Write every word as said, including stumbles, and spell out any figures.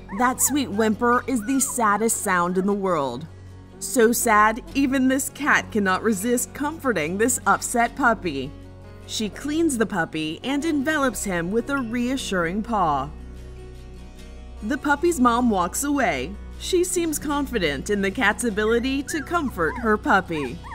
That sweet whimper is the saddest sound in the world. So sad, even this cat cannot resist comforting this upset puppy. She cleans the puppy and envelops him with a reassuring paw. The puppy's mom walks away. She seems confident in the cat's ability to comfort her puppy.